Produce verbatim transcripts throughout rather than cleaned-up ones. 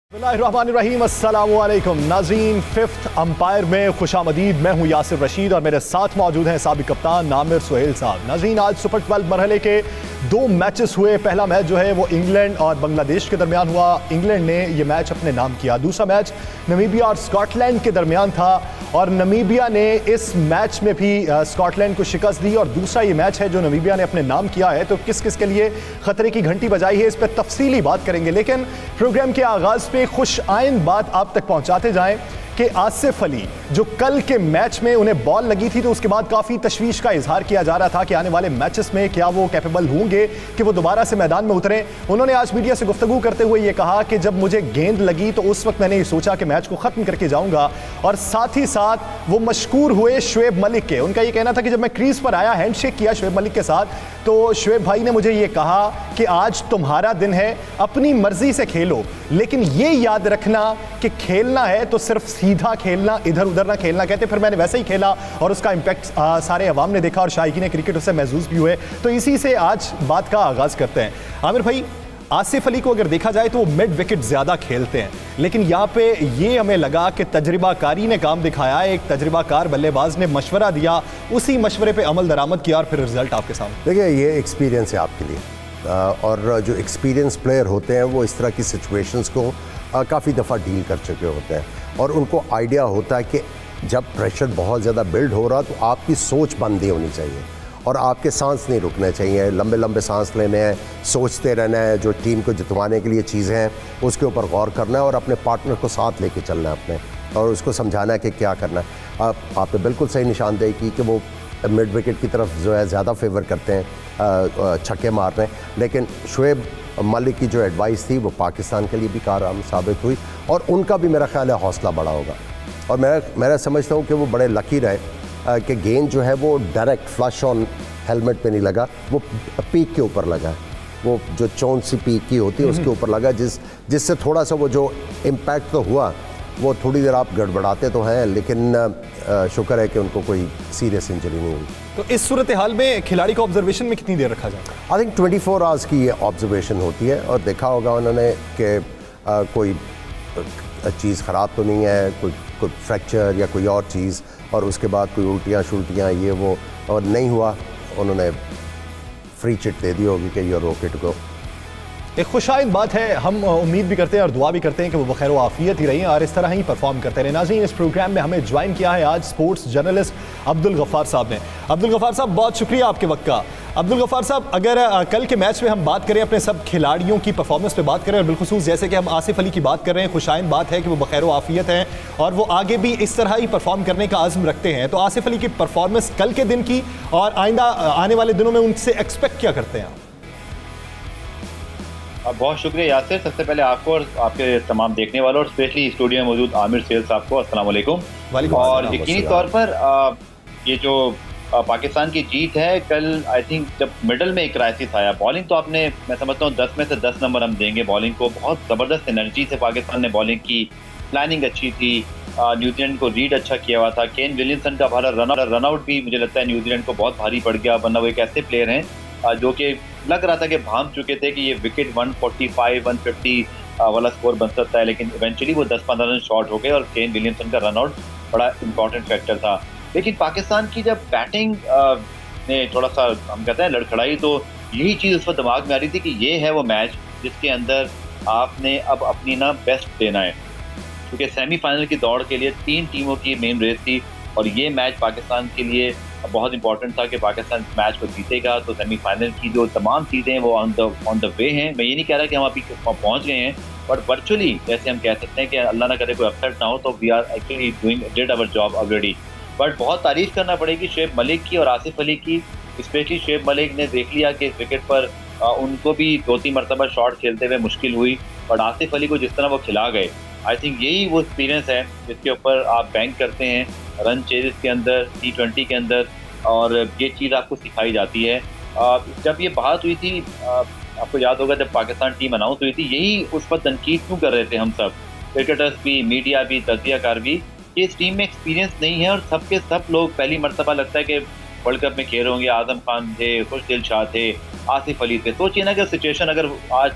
बिस्मिल्लाहिर्रहमानिर्रहीम, अस्सलामु अलैकुम नाज़रीन। फिफ्थ अंपायर में खुशामदीद। मैं हूं यासिर रशीद और मेरे साथ मौजूद हैं साबिक कप्तान आमिर सुहेल साहब। नाज़रीन, आज सुपर ट्वेल्व मरहले के दो मैचेस हुए। पहला मैच जो है वो इंग्लैंड और बांग्लादेश के दरमियान हुआ। इंग्लैंड ने ये मैच अपने नाम किया। दूसरा मैच नमीबिया और स्कॉटलैंड के दरमियान था और नमीबिया ने इस मैच में भी स्कॉटलैंड को शिकस्त दी और दूसरा ये मैच है जो नमीबिया ने अपने नाम किया है। तो किस किस के लिए खतरे की घंटी बजाई है, इस पर तफसीली बात करेंगे। लेकिन प्रोग्राम के आगाज़ पे खुश आइंद बात आप तक पहुंचाते जाएं कि आसिफ अली जो कल के मैच में उन्हें बॉल लगी थी तो उसके बाद काफ़ी तशवीश का इजहार किया जा रहा था कि आने वाले मैचेस में क्या वो कैपेबल होंगे कि वो दोबारा से मैदान में उतरें। उन्होंने आज मीडिया से गुफ्तगू करते हुए ये कहा कि जब मुझे गेंद लगी तो उस वक्त मैंने ये सोचा कि मैच को ख़त्म करके जाऊंगा। और साथ ही साथ वो मशकूर हुए शुएब मलिक के। उनका ये कहना था कि जब मैं क्रीज पर आया, हैंडशेक किया शुएब मलिक के साथ, तो शुएब भाई ने मुझे ये कहा कि आज तुम्हारा दिन है, अपनी मर्जी से खेलो, लेकिन ये याद रखना कि खेलना है तो सिर्फ सीधा खेलना, इधर उधर ना खेलना। कहते फिर मैंने वैसे ही खेला और उसका इम्पैक्ट सारे अवाम ने देखा और शायकीन क्रिकेट उससे महसूस भी हुए। तो इसी से आज बात का आगाज़ करते हैं। आमिर भाई, आसिफ अली को अगर देखा जाए तो वो मिड विकेट ज़्यादा खेलते हैं, लेकिन यहाँ पे ये हमें लगा कि तजर्बाकारी ने काम दिखाया। एक तजर्बाकार बल्लेबाज ने मशवरा दिया, उसी मशवरे पे अमल दरामद किया और फिर रिजल्ट आपके सामने। देखिए, ये एक्सपीरियंस है आपके लिए, और जो एक्सपीरियंस प्लेयर होते हैं वो इस तरह की सिचुएशंस को काफ़ी दफ़ा डील कर चुके होते हैं और उनको आइडिया होता है कि जब प्रेशर बहुत ज़्यादा बिल्ड हो रहा तो आपकी सोच बंदी होनी चाहिए और आपके सांस नहीं रुकने चाहिए। लंबे लंबे सांस लेने हैं, सोचते रहना है, जो टीम को जितवाने के लिए चीज़ें हैं उसके ऊपर गौर करना है और अपने पार्टनर को साथ लेके चलना है अपने, और उसको समझाना है कि क्या करना है। आप आपने बिल्कुल सही निशानदेही की कि वो मिड विकेट की तरफ जो है ज़्यादा फेवर करते हैं, छक्के मार रहे हैं, लेकिन शुएब मलिक की जो एडवाइस थी वो पाकिस्तान के लिए भी कारआमद साबित हुई और उनका भी मेरा ख्याल है हौसला बड़ा होगा। और मैं मैं समझता हूँ कि वो बड़े लकी रहे कि गेंद जो है वो डायरेक्ट फ्लश ऑन हेलमेट पे नहीं लगा, वो पीक के ऊपर लगा, वो जो चौन सी पीक की होती है उसके ऊपर लगा, जिस जिससे थोड़ा सा वो जो इम्पैक्ट तो हुआ, वो थोड़ी देर आप गड़बड़ाते तो हैं, लेकिन शुक्र है कि उनको कोई सीरियस इंजरी नहीं हुई। तो इस सूरत हाल में खिलाड़ी को ऑब्जर्वेशन में कितनी देर रखा जाता है? I think twenty four hours की ये ऑब्जर्वेशन होती है और देखा होगा उन्होंने कि कोई चीज़ ख़राब तो नहीं है, कोई कोई फ्रैक्चर या कोई और चीज़, और उसके बाद कोई उल्टियाँ शुल्टियाँ ये वो और नहीं हुआ, उन्होंने फ्री चिट दे दी होगी कि यूर ओके टू गो। एक खुशाइंद बात है, हम उम्मीद भी करते हैं और दुआ भी करते हैं कि वो बखैर आफियत ही रही और इस तरह ही परफॉर्म करते रहे। नाज़रीन, इस प्रोग्राम में हमें ज्वाइन किया है आज स्पोर्ट्स जर्नलिस्ट अब्दुल गफ्फार साहब ने। अब्दुल गफ्फार साहब, बहुत शुक्रिया आपके वक्त का। अब्दुल गफ्फार साहब, अगर कल के मैच में हम बात करें, अपने सब खिलाड़ियों की परफॉर्मेंस पे बात करें और बिलखुसूस जैसे कि हम आसिफ अली की बात कर रहे हैं, खुशाइंद बात है कि वो बखैर आफियत हैं और वो आगे भी इस तरह ही परफॉर्म करने का आज़म रखते हैं, तो आसिफ अली की परफॉर्मेंस कल के दिन की और आइंदा आने वाले दिनों में उनसे एक्सपेक्ट क्या करते हैं? बहुत शुक्रिया यासिर। सबसे पहले आपको और आपके तमाम देखने वालों और स्पेशली स्टूडियो में मौजूद आमिर सुहेल साहब को अस्सलाम वालेकुम। और यकीनी तौर पर आ, ये जो आ, पाकिस्तान की जीत है कल, आई थिंक जब मिडल में एक क्राइसिस आया, बॉलिंग तो आपने, मैं समझता हूँ दस में से दस नंबर हम देंगे बॉलिंग को। बहुत ज़बरदस्त एनर्जी से पाकिस्तान ने बॉलिंग की, प्लानिंग अच्छी थी, न्यूजीलैंड को रीड अच्छा किया हुआ था। केन विलियमसन का भारा रन रनआउट भी मुझे लगता है न्यूजीलैंड को बहुत भारी पड़ गया, वरना वो एक ऐसे प्लेयर हैं जो कि लग रहा था कि भाम चुके थे कि ये wicket one forty five one fifty वाला स्कोर बन सकता है, लेकिन इवेंचुअली वो दस पंद्रह रन शॉर्ट हो गए और केन विलियमसन का रनआउट बड़ा इंपॉर्टेंट फैक्टर था। लेकिन पाकिस्तान की जब बैटिंग ने थोड़ा सा, हम कहते हैं, लड़खड़ाई, तो यही चीज़ उस वक्त दिमाग में आ रही थी कि ये है वो मैच जिसके अंदर आपने अब अपनी ना बेस्ट देना है, क्योंकि सेमीफाइनल की दौड़ के लिए तीन टीमों की मेन रेस थी और ये मैच पाकिस्तान के लिए बहुत इंपॉर्टेंट था कि पाकिस्तान मैच को जीतेगा तो सेमीफाइनल की जो तमाम चीज़ें वो on the on the way हैं। मैं ये नहीं कह रहा कि हम अभी पहुंच गए हैं, बट वर्चुअली जैसे हम कह सकते हैं कि अल्लाह ना करे कोई अपसेट ना हो, तो we are actually doing did our job already. But बहुत तारीफ करना पड़ेगी शुएब मलिक की और आसिफ अली की। स्पेशली शुएब मलिक ने देख लिया कि इस विकेट पर आ, उनको भी दो तीन मरतबा शॉट खेलते हुए मुश्किल हुई, बट आसिफ अली को जिस तरह वो खिला गए, आई थिंक यही वो एक्सपीरियंस है जिसके ऊपर आप बैंक करते हैं रन चेजेस के अंदर, टी ट्वेंटी के अंदर, और ये चीज़ आपको सिखाई जाती है। जब ये बात हुई थी, आपको याद होगा जब पाकिस्तान टीम अनाउंस हुई थी, यही उस पर तनकीद क्यों कर रहे थे हम सब, क्रिकेटर्स भी, मीडिया भी, तजियाकार भी, कि इस टीम में एक्सपीरियंस नहीं है और सबके सब लोग पहली मरतबा लगता है कि वर्ल्ड कप में खेल होंगे। आजम खान थे, खुशदिल शाह थे, आसिफ अली थे। सोचिए ना कि सिचुएशन अगर आज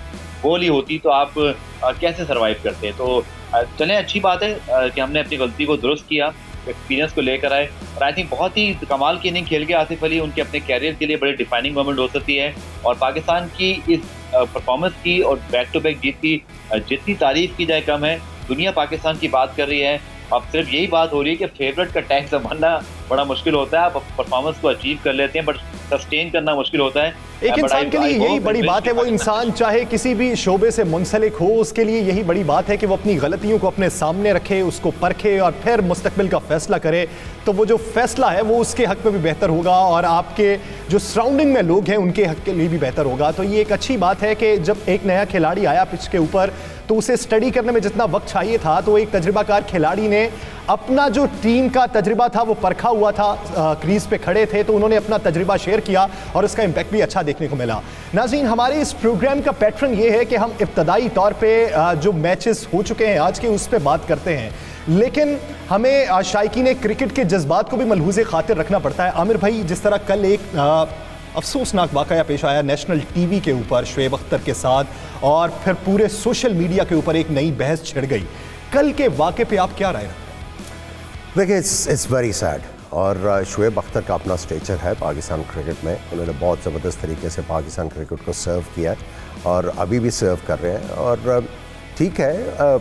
गोल ही होती तो आप कैसे सर्वाइव करते। तो चलें, अच्छी बात है कि हमने अपनी गलती को दुरुस्त किया, एक्सपीरियंस को लेकर आए, और आई थिंक बहुत ही कमाल की इनिंग खेल के आसिफ अली उनके अपने कैरियर के लिए बड़े डिफाइनिंग मोमेंट हो सकती है। और पाकिस्तान की इस परफॉर्मेंस की और बैक टू बैक जीत की जितनी तारीफ की जाए कम है। दुनिया पाकिस्तान की बात कर रही है, अब सिर्फ यही बात हो रही है कि फेवरेट का टैग संभालना बड़ा मुश्किल होता है। आप परफॉर्मेंस को अचीव कर लेते हैं बट सस्टेन करना मुश्किल होता है। एक इंसान के लिए यही बड़ी बात है, वो इंसान चाहे किसी भी शोबे से मुंसलिक हो, उसके लिए यही बड़ी बात है कि वो अपनी गलतियों को अपने सामने रखे, उसको परखे और फिर मुस्तकबिल का फैसला करे। तो वो जो फैसला है वो उसके हक में भी बेहतर होगा और आपके जो सराउंडिंग में लोग हैं उनके हक के लिए भी बेहतर होगा। तो ये एक अच्छी बात है कि जब एक नया खिलाड़ी आया पिच के ऊपर तो उसे स्टडी करने में जितना वक्त चाहिए था, तो एक तजुर्बाकार खिलाड़ी ने अपना जो टीम का तजुर्बा था वो परखा हुआ था, क्रीज पे खड़े थे तो उन्होंने अपना तजुर्बा शेयर किया और उसका इम्पैक्ट भी अच्छा देखने को मिला। नाज़रीन, हमारे इस प्रोग्राम का पैटर्न ये है कि हम इब्तदाई तौर पे जो मैचेस हो चुके हैं आज के उस पर बात करते हैं, लेकिन हमें शायकीन क्रिकेट के जज्बात को भी मलहूज़े खातिर रखना पड़ता है। आमिर भाई, जिस तरह कल एक आ, अफसोसनाक वाक़या पेश आया नेशनल टीवी के ऊपर शुएब अख्तर के साथ और फिर पूरे सोशल मीडिया के ऊपर एक नई बहस छिड़ गई, कल के वाक़े पे आप क्या राय रखते हैं? देखिए, इट्स इट्स वेरी सैड और शुएब अख्तर का अपना स्टेचर है पाकिस्तान क्रिकेट में। उन्होंने बहुत ज़बरदस्त तरीके से पाकिस्तान क्रिकेट को सर्व किया है और अभी भी सर्व कर रहे हैं। और ठीक है,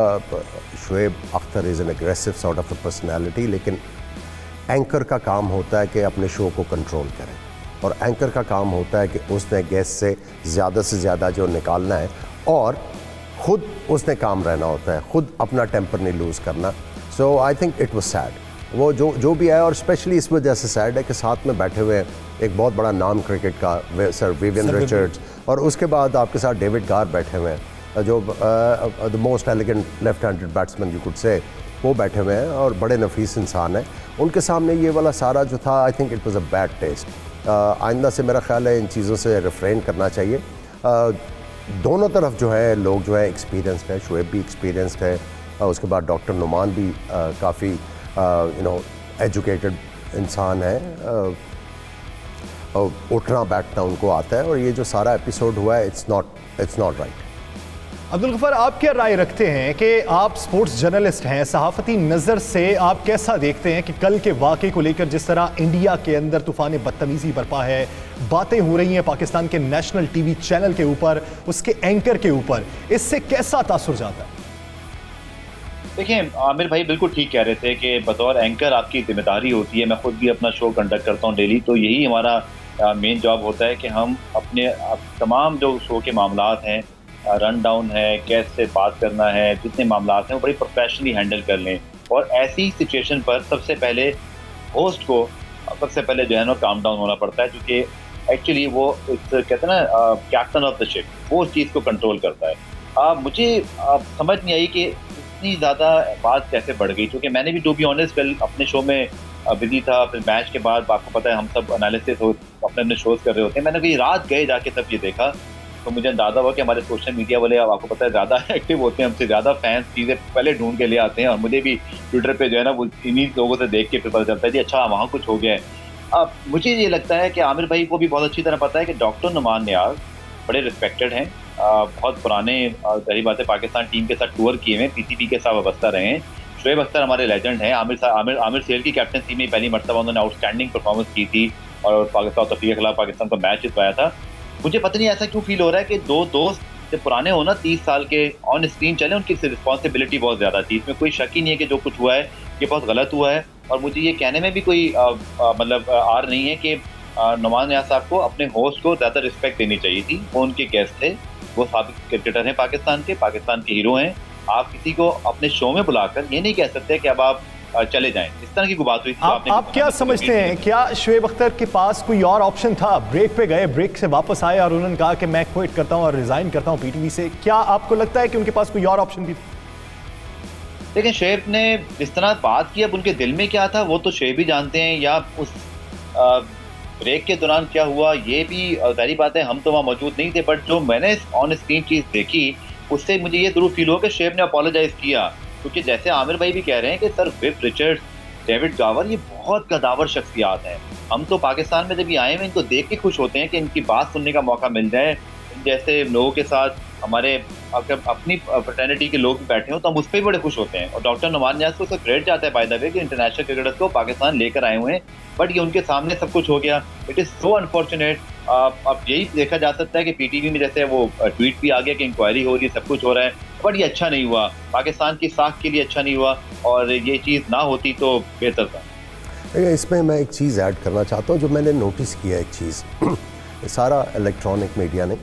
Shoaib Akhtar is an aggressive sort of a personality, लेकिन एंकर का काम होता है कि अपने शो को कंट्रोल करें और एंकर का काम होता है कि उसने गेस्ट से ज़्यादा से ज़्यादा जो निकालना है और ख़ुद उसने काम रहना होता है, ख़ुद अपना टेम्पर नहीं लूज़ करना। So I think it was sad वो जो जो भी आया, और स्पेशली इस वजह से सैड है कि साथ में बैठे हुए एक बहुत बड़ा नाम क्रिकेट का सर विवियन रिचर्ड्स और उसके बाद आपके साथ डेविड गार बैठे हुए हैं जो the most elegant left handed batsman you could say, वो बैठे हुए हैं और बड़े नफीस इंसान हैं। उनके सामने ये वाला सारा जो था, I think it was a bad taste. आइंदा से मेरा ख्याल है इन चीज़ों से रिफ्रेन करना चाहिए। uh, दोनों तरफ जो है लोग जो है एक्सपीरियंस्ड है, शुएब भी एक्सपीरियंस्ड है, uh, उसके बाद डॉक्टर नुमान भी uh, काफ़ी यू नो एजुकेटेड इंसान है, uh, uh, उठना बैठना उनको आता है। और ये जो सारा एपिसोड हुआ है, it's not it's not right. Abdul Ghaffar, आप क्या राय रखते हैं कि आप स्पोर्ट्स जर्नलिस्ट हैं, सहाफ़ती नज़र से आप कैसा देखते हैं कि कल के वाक़े को लेकर जिस तरह इंडिया के अंदर तूफ़ान बदतमीज़ी बरपा है, बातें हो रही हैं पाकिस्तान के नेशनल टीवी चैनल के ऊपर, उसके एंकर के ऊपर, इससे कैसा तासुर जाता है? देखिए, आमिर भाई बिल्कुल ठीक कह रहे थे कि बतौर एंकर आपकी जिम्मेदारी होती है। मैं खुद भी अपना शो कंडक्ट करता हूँ डेली, तो यही हमारा मेन जॉब होता है कि हम अपने तमाम जो शो के मामलात हैं, रन डाउन है, गेस्ट से बात करना है, जितने मामलात हैं वो बड़ी प्रोफेशनली हैंडल कर लें। और ऐसी सिचुएशन पर सबसे पहले होस्ट को सबसे पहले जो है ना काम डाउन होना पड़ता है, क्योंकि एक्चुअली वो कहते हैं ना कैप्टन ऑफ द शिप, वो उस चीज़ को कंट्रोल करता है। आ, मुझे आ, समझ नहीं आई कि इतनी ज़्यादा बात कैसे बढ़ गई, क्योंकि मैंने भी टू बी ऑनेस्ट कल अपने शो में बिजी था। फिर मैच के बाद आपको पता है हम सब एनालिसिस हो अपने अपने शोज़ कर रहे होते हैं। मैंने कहीं रात गए जाके तब ये देखा तो मुझे अंदाज़ा हुआ कि हमारे सोशल मीडिया वाले, अब आपको पता है ज़्यादा एक्टिव होते हैं, हमसे ज़्यादा फैंस चीज़ें पहले ढूंढ के ले आते हैं। और मुझे भी ट्विटर पे जो है ना वो इन्हीं लोगों से देख के फिर पता चलता है कि अच्छा वहाँ कुछ हो गया है। अब मुझे ये लगता है कि आमिर भाई को भी बहुत अच्छी तरह पता है कि डॉक्टर नुमान नियाज़ बड़े रिस्पेक्टेड हैं, बहुत पुराने सही बात है पाकिस्तान टीम के साथ टूर किए हुए, पीसीबी के साथ वाबस्ता रहे हैं। शुएब अख्तर हमारे लेजेंड हैं। आमिर आमिर आमिर सेल की कैप्टनसी में पहली मरतबा उन्होंने आउटस्टैंडिंग परफॉर्मेंस की थी और पाकिस्तान अफ्रीका के खिलाफ पाकिस्तान को मैच जितवाया था। मुझे पता नहीं ऐसा क्यों फील हो रहा है कि दो दोस्त जब पुराने हो ना, तीस साल के ऑन स्क्रीन चले, उनकी रिस्पॉन्सिबिलिटी बहुत ज़्यादा थी। इसमें कोई शक ही नहीं है कि जो कुछ हुआ है ये बहुत गलत हुआ है। और मुझे ये कहने में भी कोई मतलब आर नहीं है कि नुमान नियाज़ साहब को अपने होस्ट को ज़्यादा रिस्पेक्ट देनी चाहिए थी। वो उनके गेस्ट थे, वो साबिक क्रिकेटर हैं पाकिस्तान के, पाकिस्तान के हीरो हैं। आप किसी को अपने शो में बुलाकर ये नहीं कह सकते कि अब आप चले जाएं। इस तरह की कोई बात हुई थी। आप, आप क्या समझते हैं, क्या शुएब अख्तर के पास कोई और ऑप्शन था? ब्रेक पे गए, ब्रेक से वापस आए और उन्होंने कहा कि मैं क्विट करता हूं और रिजाइन करता हूं पीटीवी से। क्या आपको लगता है कि उनके पास कोई और ऑप्शन भी था? लेकिन शुएब ने जिस तरह बात की, अब उनके दिल में क्या था वो तो शुएब ही जानते हैं, या उस ब्रेक के दौरान क्या हुआ ये भी जाहिर बात है हम तो वहाँ मौजूद नहीं थे। बट जो मैंने ऑन स्क्रीन चीज़ देखी उससे मुझे ये जरूर फील हुआ कि शुएब ने अपोलोजाइज किया, क्योंकि जैसे आमिर भाई भी कह रहे हैं कि sir Viv Richards, David Gower, ये बहुत कदावर शख्सियात हैं। हम तो पाकिस्तान में जब ये आए हैं इनको देख के खुश होते हैं कि इनकी बात सुनने का मौका मिल जाए, जैसे लोगों के साथ हमारे अगर अपनी फ्रेटर्निटी के लोग बैठे हो तो हम उस पर भी बड़े खुश होते हैं। और डॉक्टर नुमान नियाज़ को उसका क्रेडिट जाता है बाय द वे कि इंटरनेशनल क्रिकेटर्स को पाकिस्तान लेकर आए हुए हैं, बट ये उनके सामने सब कुछ हो गया। It is so unfortunate. अब यही देखा जा सकता है कि पीटीवी में जैसे वो ट्वीट भी आ गया कि इंक्वायरी हो रही है, सब कुछ हो रहा है, बट ये अच्छा नहीं हुआ, पाकिस्तान की साख के लिए अच्छा नहीं हुआ, और ये चीज़ ना होती तो बेहतर था। इसमें मैं एक चीज़ ऐड करना चाहता हूँ जो मैंने नोटिस किया, एक चीज़ सारा इलेक्ट्रॉनिक मीडिया ने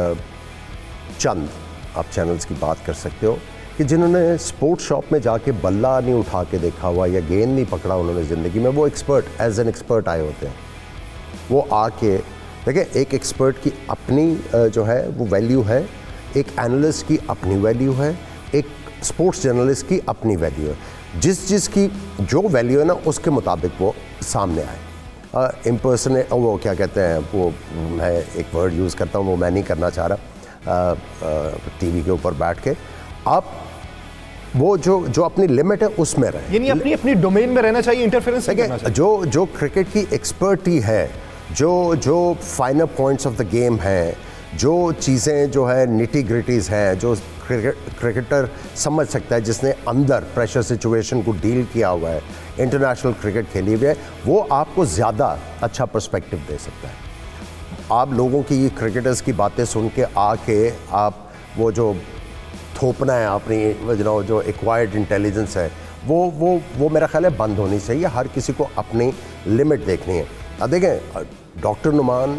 चंद आप चैनल्स की बात कर सकते हो कि जिन्होंने स्पोर्ट्स शॉप में जाके बल्ला नहीं उठा के देखा हुआ या गेंद नहीं पकड़ा उन्होंने ज़िंदगी में, वो एक्सपर्ट एज एन एक्सपर्ट आए होते हैं। वो आके देखिए, एक एक्सपर्ट की अपनी जो है वो वैल्यू है, एक एनालिस्ट की अपनी वैल्यू है, एक स्पोर्ट्स जर्नलिस्ट की अपनी वैल्यू है। जिस जिस की जो वैल्यू है ना उसके मुताबिक वो सामने आए। इम्पर्सने वो क्या कहते हैं, वो मैं एक वर्ड यूज़ करता हूँ, वो मैं नहीं करना चाह रहा, टीवी के ऊपर बैठ के आप वो जो जो अपनी लिमिट है उसमें रहे, यानी अपनी अपनी डोमेन में रहना चाहिए, इंटरफेरेंस नहीं करना चाहिए। जो जो क्रिकेट की एक्सपर्टी है, जो जो final points of the game है, जो चीज़ें जो है निटी ग्रिटीज़ हैं, जो क्रिकेट क्रिकेटर समझ सकता है, जिसने अंदर प्रेशर सिचुएशन को डील किया हुआ है, इंटरनेशनल क्रिकेट खेली हुई है, वो आपको ज़्यादा अच्छा पर्सपेक्टिव दे सकता है। आप लोगों की क्रिकेटर्स की बातें सुन के आके आप वो जो थोपना है अपनी यू जो एक्वायर्ड इंटेलिजेंस है, वो वो वो मेरा ख्याल है बंद होनी चाहिए। हर किसी को अपनी लिमिट देखनी है। अब देखें, डॉक्टर नुमान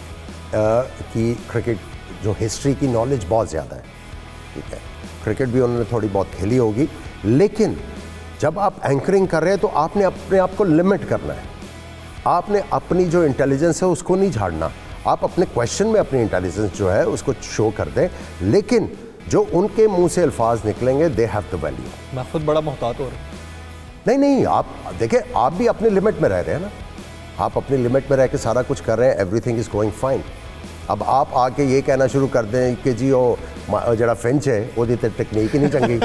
की क्रिकेट जो हिस्ट्री की नॉलेज बहुत ज़्यादा है, ठीक है, क्रिकेट भी उन्होंने थोड़ी बहुत खेली होगी, लेकिन जब आप एंकरिंग कर रहे हैं तो आपने अपने आप को लिमिट करना है। आपने अपनी जो इंटेलिजेंस है उसको नहीं झाड़ना। आप अपने क्वेश्चन में अपनी इंटेलिजेंस जो है उसको शो कर दें, लेकिन जो उनके मुंह से अल्फाज निकलेंगे दे हैव द वैल्यू। मैं खुद बड़ा मोहतात हो रहा हूँ। नहीं नहीं, आप देखिए, आप भी अपनी लिमिट में रह रहे हैं ना, आप अपनी लिमिट में रह के सारा कुछ कर रहे हैं, एवरीथिंग इज़ गोइंग फाइन। अब आप आके ये कहना शुरू कर दें कि जी वो जरा फिंच है वो टेक्निक ही नहीं चंगी,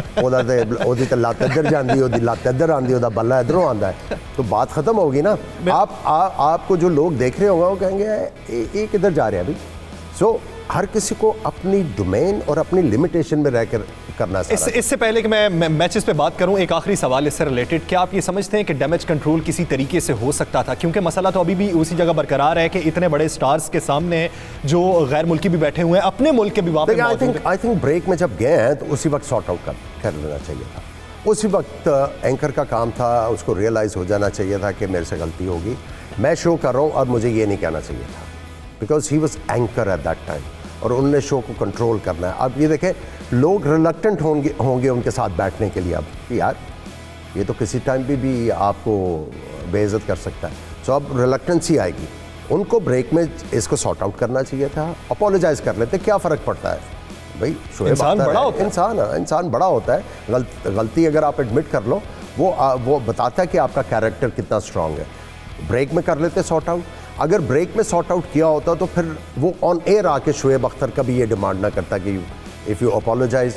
वो तो लत्त इधर जाती, वो लत्त इधर आती, वो बल्ला इधरों आता है, तो बात ख़त्म होगी ना। आप आ, आपको जो लोग देख रहे होंगे वो कहेंगे ये किधर जा रहे हैं अभी। सो so, हर किसी को अपनी डोमेन और अपनी लिमिटेशन में रहकर करना है। इस, इससे पहले कि मैं मैचेस पे बात करूं, एक आखिरी सवाल इससे रिलेटेड, क्या आप ये समझते हैं कि डैमेज कंट्रोल किसी तरीके से हो सकता था? क्योंकि मसला तो अभी भी उसी जगह बरकरार है कि इतने बड़े स्टार्स के सामने जो गैर मुल्की भी बैठे हुए हैं, अपने मुल्क के भी वहाँ पे I think I think break में जब गए हैं तो उसी वक्त सॉर्ट आउट कर कर लेना चाहिए था। उसी वक्त एंकर का काम था, उसको रियलाइज़ हो जाना चाहिए था कि मेरे से गलती होगी, मैं शो कर रहा हूँ और मुझे ये नहीं कहना चाहिए था, because he was anchor at that time और उन्होंने शो को कंट्रोल करना है। अब ये देखें, लोग रिलक्टेंट होंगे होंगे उनके साथ बैठने के लिए, अब कि यार ये तो किसी टाइम भी भी आपको बेइज्जत कर सकता है। सो so, अब रिलक्टेंसी आएगी। उनको ब्रेक में इसको सॉर्ट आउट करना चाहिए था, अपोलोजाइज कर लेते, क्या फ़र्क पड़ता है भाई, शोएब अख्तर है, इंसान इंसान बड़ा होता है, गलत गलती अगर आप एडमिट कर लो, वो आ, वो बताता है कि आपका कैरेक्टर कितना स्ट्रांग है। ब्रेक में कर लेते सॉर्ट आउट। अगर ब्रेक में सॉर्ट आउट किया होता तो फिर वो ऑन एयर आके शोएब अख्तर का भी ये डिमांड ना करता कि if you apologise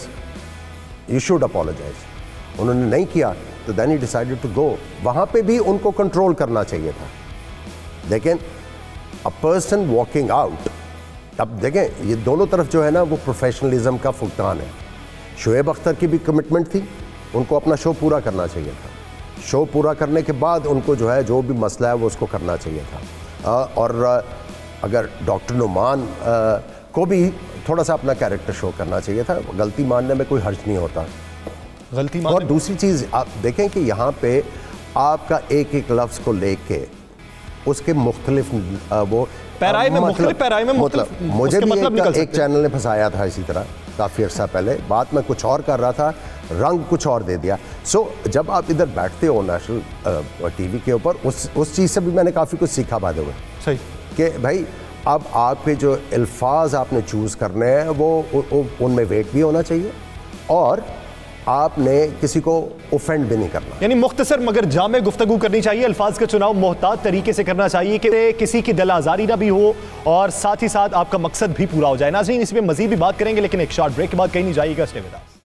you should apologise. उन्होंने नहीं किया तो then he decided to go. वहाँ पे भी उनको कंट्रोल करना चाहिए था। लेकिन अ पर्सन वॉकिंग आउट, अब देखें ये दोनों तरफ जो है ना वो प्रोफेशनलिज्म का फुकदान है। शोएब अख्तर की भी कमिटमेंट थी, उनको अपना शो पूरा करना चाहिए था। शो पूरा करने के बाद उनको जो है जो भी मसला है वो उसको करना चाहिए था। आ, और अगर डॉक्टर नुमान आ, को भी थोड़ा सा अपना कैरेक्टर शो करना चाहिए था। गलती मानने में कोई हर्ज नहीं होता। गलती और दूसरी चीज़ आप देखें कि यहाँ पे आपका एक एक लफ्ज़ को लेके उसके मुख्तलिफ वो पैराई में मुख्तलिफ पैराई में मतलब मुझे भी मतलब एक, एक चैनल ने फंसाया था इसी तरह काफ़ी अर्सा पहले, बात मैं कुछ और कर रहा था, रंग कुछ और दे दिया। सो so, जब आप इधर बैठते हो नेशनल टीवी के ऊपर, उस उस चीज़ से भी मैंने काफ़ी कुछ सीखा बाद हुए सही कि भाई अब आपके जो अल्फाज आपने चूज़ करने हैं वो उनमें वेट भी होना चाहिए और आपने किसी को ऑफेंड भी नहीं करना। यानी मुख्तसर मगर जामे गुफ्तगू करनी चाहिए, अल्फाज का चुनाव मोहतात तरीके से करना चाहिए कि किसी की दिल आज़ारी ना भी हो और साथ ही साथ आपका मकसद भी पूरा हो जाए। नाज़रीन, इसमें मजीद भी बात करेंगे लेकिन एक शॉर्ट ब्रेक के बाद कहीं नहीं जाइएगा। Stay with us.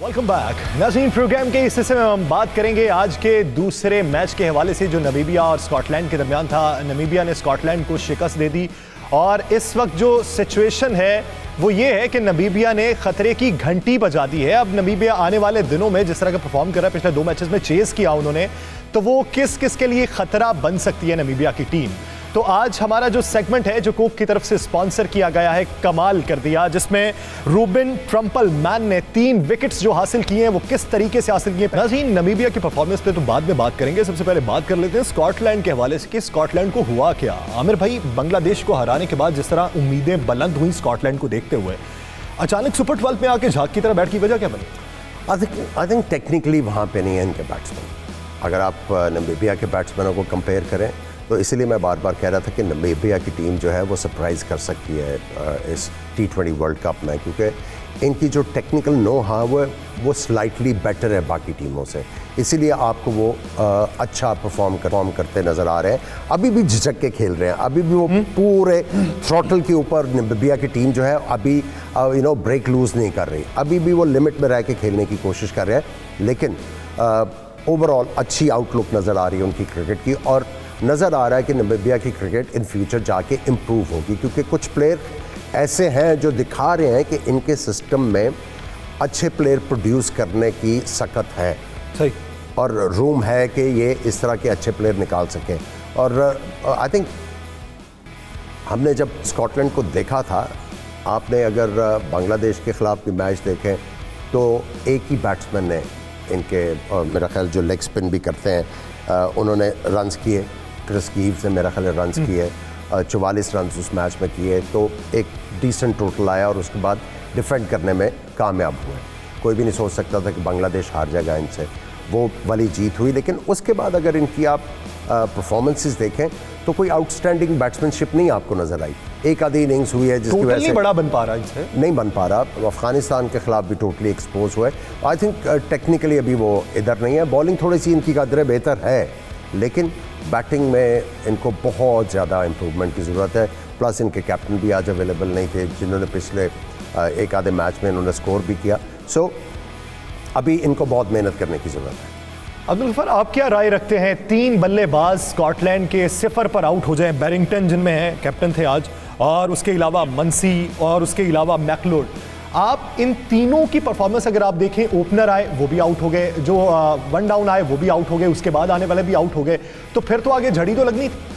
Welcome back नाज़रीन। प्रोग्राम के इस हिस्से में हम बात करेंगे आज के दूसरे मैच के हवाले से जो नमीबिया और स्कॉटलैंड के दरमियान था। नमीबिया ने स्कॉटलैंड को शिकस्त दे दी और इस वक्त जो सिचुएशन है वो ये है कि नमीबिया ने खतरे की घंटी बजा दी है। अब नमीबिया आने वाले दिनों में जिस तरह का परफॉर्म कर रहा है, पिछले दो मैचेस में चेस किया उन्होंने, तो वो किस किस के लिए खतरा बन सकती है नमीबिया की टीम। तो आज हमारा जो सेगमेंट है जो कोक की तरफ से स्पॉन्सर किया गया है, कमाल कर दिया, जिसमें रूबिन ट्रम्पल मैन ने तीन विकेट्स जो हासिल किए हैं वो किस तरीके से हासिल किए। नाज़रीन, नमीबिया की परफॉर्मेंस पे तो बाद में बात करेंगे, सबसे पहले बात कर लेते हैं स्कॉटलैंड के हवाले से कि स्कॉटलैंड को हुआ क्या। आमिर भाई, बांग्लादेश को हराने के बाद जिस तरह उम्मीदें बुलंद हुई स्कॉटलैंड को देखते हुए, अचानक सुपर ट्वेल्व में आके झाग की तरह बैठ की वजह क्या बनी? I think I think technically वहाँ पे नहीं है इनके बैट्समैन। अगर आप नमीबिया के बैट्समैनों को कंपेयर करें तो इसलिए मैं बार बार कह रहा था कि नमीबिया की टीम जो है वो सरप्राइज़ कर सकती है इस टी ट्वेंटी वर्ल्ड कप में, क्योंकि इनकी जो टेक्निकल नो हाँ वो वो स्लाइटली बेटर है बाकी टीमों से, इसीलिए आपको वो आ, अच्छा परफॉर्म परफॉर्म करते नज़र आ रहे हैं। अभी भी झिझक के खेल रहे हैं, अभी भी वो पूरे थ्रॉटल के ऊपर नमीबिया की टीम जो है अभी यू नो ब्रेक लूज़ नहीं कर रही, अभी भी वो लिमिट में रह के खेलने की कोशिश कर रहे हैं। लेकिन ओवरऑल अच्छी आउटलुक नज़र आ रही है उनकी क्रिकेट की, और नज़र आ रहा है कि नमीबिया की क्रिकेट इन फ्यूचर जाके इम्प्रूव होगी, क्योंकि कुछ प्लेयर ऐसे हैं जो दिखा रहे हैं कि इनके सिस्टम में अच्छे प्लेयर प्रोड्यूस करने की सकत है। सही। और रूम है कि ये इस तरह के अच्छे प्लेयर निकाल सकें। और आई थिंक हमने जब स्कॉटलैंड को देखा था, आपने अगर बांग्लादेश के ख़िलाफ़ भी मैच देखें तो एक ही बैट्समैन ने इनके मेरा ख्याल जो लेग स्पिन भी करते हैं uh, उन्होंने रन्स किए, क्रिस गिव्स ने मेरा ख्याल रन्स किए, चौवालीस रन उस मैच में किए, तो एक डिसेंट टोटल आया और उसके बाद डिफेंड करने में कामयाब हुए। कोई भी नहीं सोच सकता था कि बांग्लादेश हार जाएगा इनसे, वो वाली जीत हुई। लेकिन उसके बाद अगर इनकी आप परफॉर्मेंसेस देखें तो कोई आउटस्टैंडिंग बैट्समैनशिप नहीं आपको नज़र आई। एक आधी इनिंग्स हुई है जिसकी वजह से बड़ा बन पा रहा है, इनसे नहीं बन पा रहा। अफगानिस्तान के खिलाफ भी टोटली एक्सपोज हुए। आई थिंक टेक्निकली अभी वो इधर नहीं है। बॉलिंग थोड़ी सी इनकी कदर बेहतर है, लेकिन बैटिंग में इनको बहुत ज़्यादा इम्प्रूवमेंट की ज़रूरत है। प्लस इनके कैप्टन भी आज अवेलेबल नहीं थे, जिन्होंने पिछले एक आधे मैच में इन्होंने स्कोर भी किया। सो अभी इनको बहुत मेहनत करने की ज़रूरत है। अब्दुल गफ्फार, आप क्या राय रखते हैं, तीन बल्लेबाज स्कॉटलैंड के सिफर पर आउट हो जाएं, बैरिंगटन जिनमें है कैप्टन थे आज, और उसके अलावा मंसी और उसके अलावा मैकलोड, आप इन तीनों की परफॉर्मेंस अगर आप देखें, ओपनर आए वो भी आउट हो गए, जो वन डाउन आए वो भी आउट हो गए, उसके बाद आने वाले भी आउट हो गए, तो फिर तो आगे झड़ी तो लगनी थी।